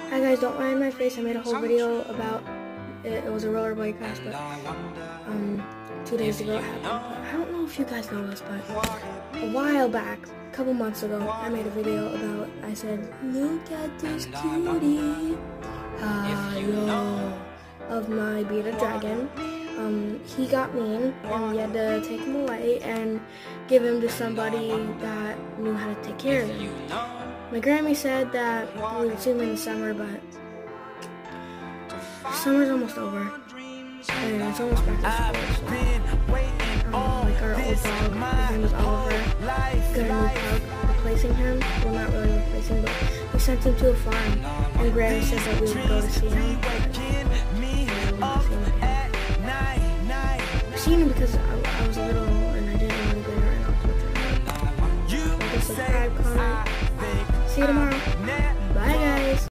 Hi guys, don't mind my face. I made a whole video about it. It was a rollerblade crash, but 2 days ago it happened. But I don't know if you guys know this, but a while back, a couple months ago, I made a video about, I said, look at this cutie, of my bearded dragon. He got mean, and we had to take him away and give him to somebody that knew how to take care of him. My Grammy said that we would see him in the summer, but summer's almost over, and it's almost back to school, so, like our old dog, his name was Oliver, got a new pug replacing him. Well, not really replacing, but we sent him to a farm, and Grammy said that we would go to see him, I've seen him because I was little, and I didn't want to go there, and I was with him. Subscribe, comment. See you tomorrow.